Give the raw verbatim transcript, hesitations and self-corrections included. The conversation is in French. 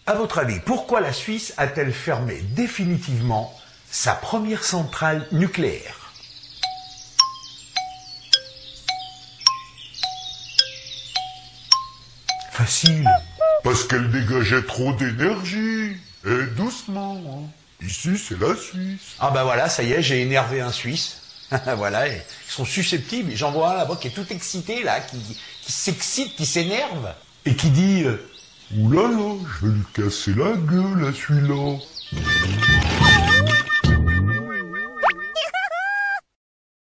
À votre avis, pourquoi la Suisse a-t-elle fermé définitivement sa première centrale nucléaire? Facile. Parce qu'elle dégageait trop d'énergie. Et doucement. Hein. Ici, c'est la Suisse. Ah ben voilà, ça y est, j'ai énervé un Suisse. Voilà, ils sont susceptibles. J'en vois un là-bas qui est tout excité, là, qui, qui s'excite, qui s'énerve. Et qui dit... Euh, Ouh là là, je vais lui casser la gueule à celui-là.